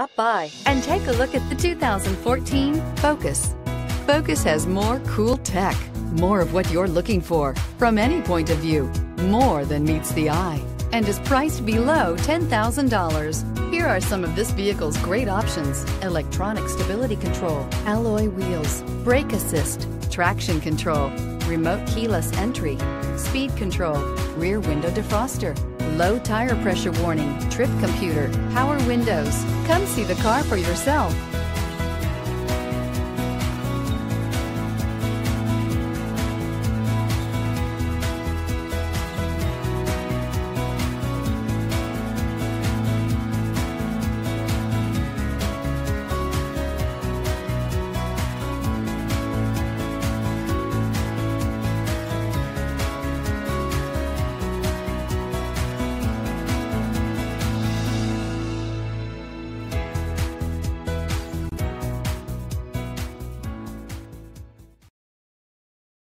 Stop by and take a look at the 2014 Focus. Focus has more cool tech, more of what you're looking for from any point of view, more than meets the eye, and is priced below $10,000. Here are some of this vehicle's great options: electronic stability control, alloy wheels, brake assist, traction control, remote keyless entry, speed control, rear window defroster, low tire pressure warning, trip computer, power windows. Come see the car for yourself.